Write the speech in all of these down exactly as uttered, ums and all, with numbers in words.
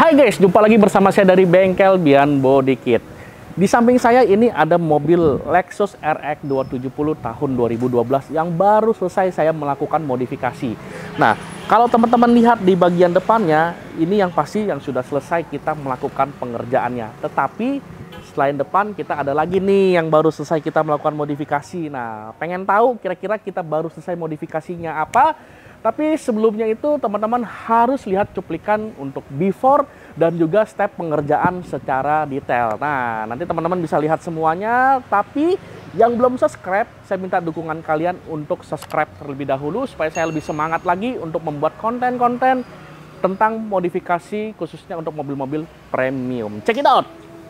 Hai guys, jumpa lagi bersama saya dari Bengkel Bian Body Kit. Di samping saya ini ada mobil Lexus R X dua tujuh nol tahun dua ribu dua belas yang baru selesai saya melakukan modifikasi. Nah, kalau teman-teman lihat di bagian depannya, ini yang pasti yang sudah selesai kita melakukan pengerjaannya. Tetapi selain depan kita ada lagi nih yang baru selesai kita melakukan modifikasi. Nah, pengen tahu kira-kira kita baru selesai modifikasinya apa? Tapi sebelumnya itu teman-teman harus lihat cuplikan untuk before dan juga step pengerjaan secara detail. Nah, nanti teman-teman bisa lihat semuanya. Tapi yang belum subscribe, saya minta dukungan kalian untuk subscribe terlebih dahulu supaya saya lebih semangat lagi untuk membuat konten-konten tentang modifikasi khususnya untuk mobil-mobil premium. Check it out!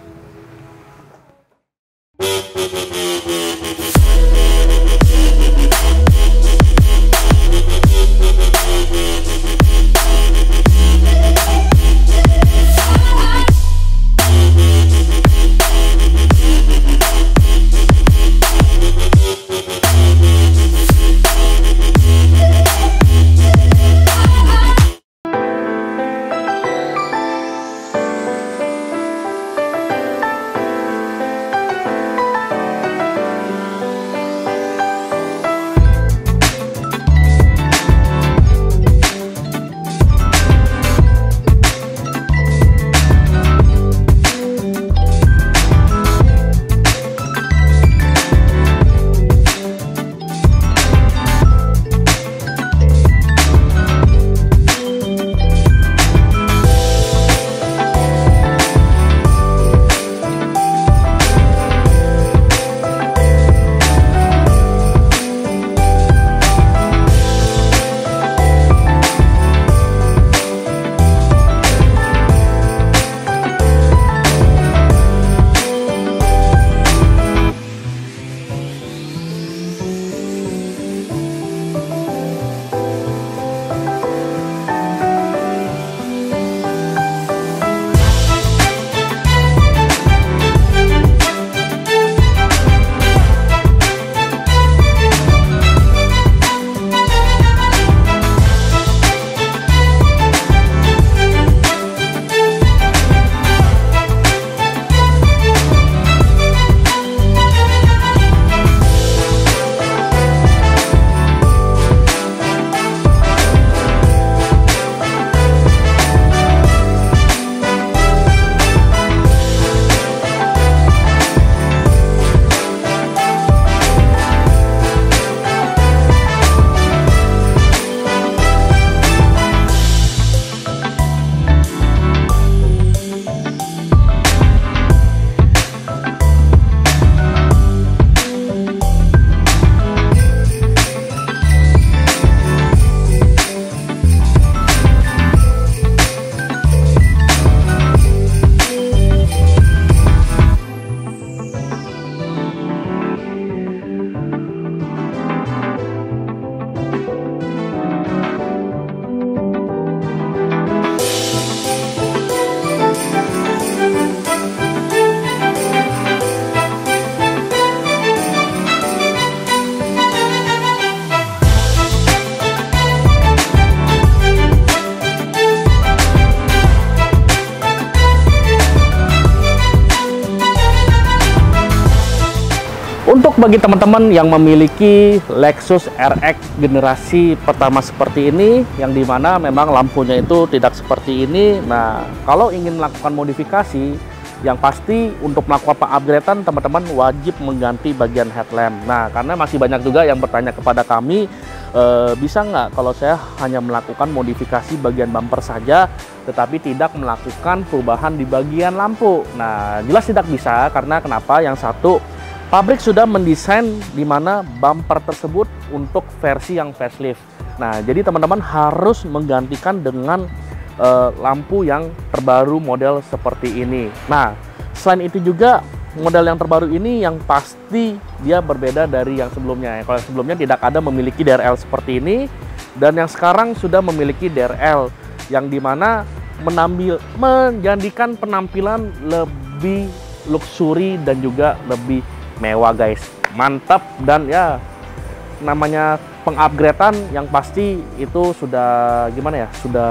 Untuk bagi teman-teman yang memiliki Lexus R X generasi pertama seperti ini, yang dimana memang lampunya itu tidak seperti ini. Nah, kalau ingin melakukan modifikasi, yang pasti untuk melakukan pengupgradean teman-teman wajib mengganti bagian headlamp. Nah, karena masih banyak juga yang bertanya kepada kami, e, bisa nggak kalau saya hanya melakukan modifikasi bagian bumper saja, tetapi tidak melakukan perubahan di bagian lampu. Nah, jelas tidak bisa, karena kenapa? Yang satu, pabrik sudah mendesain di mana bumper tersebut untuk versi yang facelift. Nah, jadi teman-teman harus menggantikan dengan uh, lampu yang terbaru model seperti ini. Nah, selain itu juga model yang terbaru ini yang pasti dia berbeda dari yang sebelumnya. Kalau sebelumnya tidak ada memiliki D R L seperti ini, dan yang sekarang sudah memiliki D R L yang dimana menambil menjadikan penampilan lebih luxury dan juga lebih mewah guys, mantap. Dan ya namanya pengupgradean yang pasti itu sudah gimana ya, sudah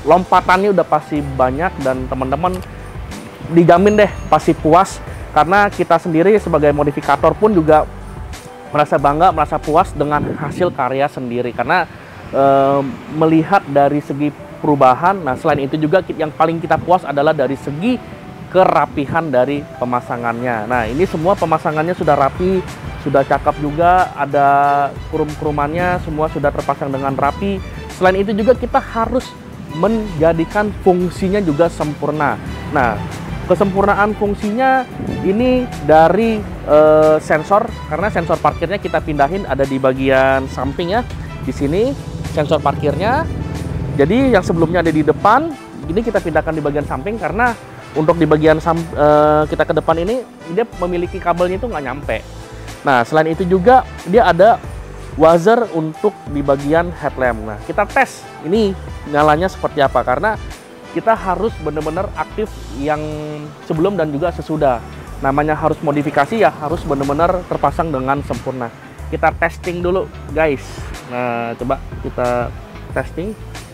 lompatannya udah pasti banyak dan teman-teman dijamin deh pasti puas, karena kita sendiri sebagai modifikator pun juga merasa bangga, merasa puas dengan hasil karya sendiri karena e, melihat dari segi perubahan. Nah, selain itu juga yang paling kita puas adalah dari segi kerapihan dari pemasangannya. Nah, ini semua pemasangannya sudah rapi, sudah cakep juga, ada krum-krumannya semua sudah terpasang dengan rapi. Selain itu juga kita harus menjadikan fungsinya juga sempurna. Nah, kesempurnaan fungsinya ini dari e, sensor, karena sensor parkirnya kita pindahin ada di bagian samping ya. Di sini sensor parkirnya. Jadi yang sebelumnya ada di depan, ini kita pindahkan di bagian samping karena untuk di bagian sam, e, kita ke depan ini dia memiliki kabelnya itu nggak nyampe. Nah, selain itu juga dia ada buzzer untuk di bagian headlamp. Nah, kita tes ini nyalanya seperti apa karena kita harus benar-benar aktif yang sebelum dan juga sesudah. Namanya harus modifikasi ya harus benar-benar terpasang dengan sempurna. Kita testing dulu guys. Nah, coba kita testing.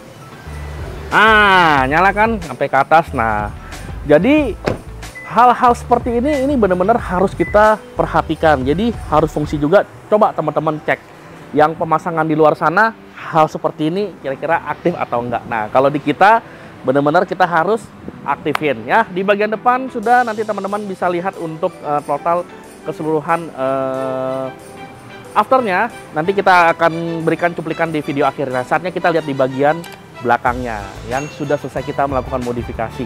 Ah, nyala kan sampai ke atas. Nah, jadi hal-hal seperti ini ini benar-benar harus kita perhatikan. Jadi harus fungsi juga. Coba teman-teman cek yang pemasangan di luar sana, hal seperti ini kira-kira aktif atau enggak. Nah, kalau di kita benar-benar kita harus aktifin ya. Di bagian depan sudah, nanti teman-teman bisa lihat untuk uh, total keseluruhan uh, afternya. Nanti kita akan berikan cuplikan di video akhir. Nah, saatnya kita lihat di bagian belakangnya yang sudah selesai kita melakukan modifikasi.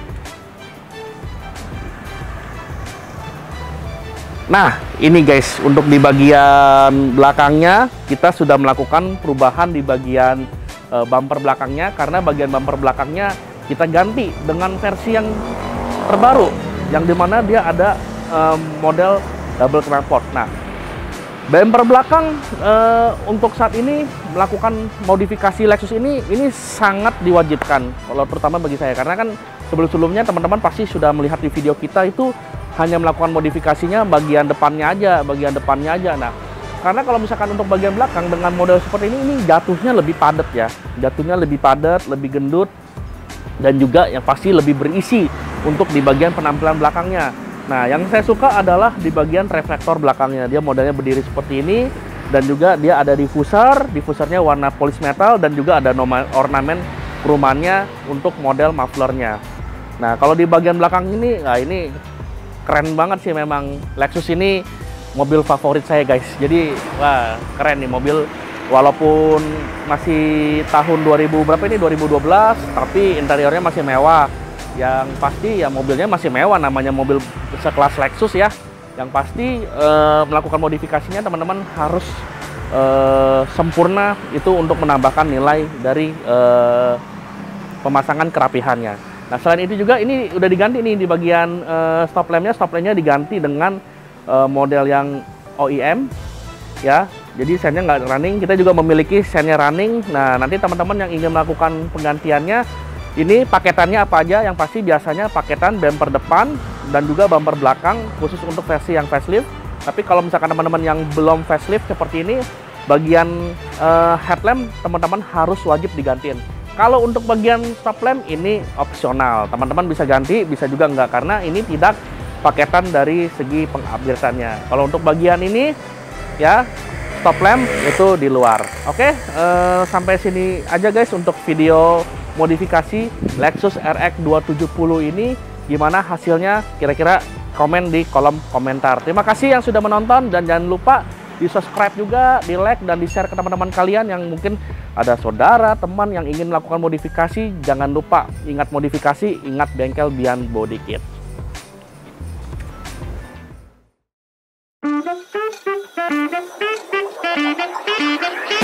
Nah, ini guys, untuk di bagian belakangnya kita sudah melakukan perubahan di bagian e, bumper belakangnya, karena bagian bumper belakangnya kita ganti dengan versi yang terbaru, yang dimana dia ada e, model double knalpot. Nah, bumper belakang e, untuk saat ini melakukan modifikasi Lexus ini ini sangat diwajibkan, kalau terutama bagi saya, karena kan sebelum-sebelumnya teman-teman pasti sudah melihat di video kita itu hanya melakukan modifikasinya bagian depannya aja, bagian depannya aja. Nah, karena kalau misalkan untuk bagian belakang dengan model seperti ini, ini jatuhnya lebih padat ya, jatuhnya lebih padat, lebih gendut, dan juga yang pasti lebih berisi untuk di bagian penampilan belakangnya. Nah, yang saya suka adalah di bagian reflektor belakangnya, dia modelnya berdiri seperti ini, dan juga dia ada diffuser, diffusernya warna polis metal, dan juga ada ornamen krumannya untuk model mufflernya. Nah, kalau di bagian belakang ini, nah ini keren banget sih memang. Lexus ini mobil favorit saya guys. Jadi wah keren nih mobil, walaupun masih tahun dua ribu berapa ini, dua ribu dua belas, tapi interiornya masih mewah. Yang pasti ya mobilnya masih mewah, namanya mobil sekelas Lexus ya. Yang pasti eh, melakukan modifikasinya teman-teman harus eh, sempurna itu untuk menambahkan nilai dari eh, pemasangan kerapihannya. Nah, selain itu juga ini udah diganti nih di bagian uh, stop lampnya, stop lampnya diganti dengan uh, model yang O E M ya. Jadi sennya nggak running, kita juga memiliki sennya running. Nah, nanti teman-teman yang ingin melakukan penggantiannya, ini paketannya apa aja? Yang pasti biasanya paketan bumper depan dan juga bumper belakang khusus untuk versi yang facelift. Tapi kalau misalkan teman-teman yang belum facelift seperti ini, bagian uh, headlamp teman-teman harus wajib digantiin. Kalau untuk bagian stop lamp ini opsional, teman-teman bisa ganti, bisa juga enggak, karena ini tidak paketan dari segi pengupgradeannya. Kalau untuk bagian ini ya stop lamp itu di luar. Oke, eh, sampai sini aja guys untuk video modifikasi Lexus R X dua tujuh nol ini. Gimana hasilnya? Kira-kira komen di kolom komentar. Terima kasih yang sudah menonton, dan jangan lupa di subscribe juga, di like, dan di share ke teman-teman kalian yang mungkin ada saudara, teman yang ingin melakukan modifikasi. Jangan lupa, ingat modifikasi, ingat bengkel Beyond Body Kit.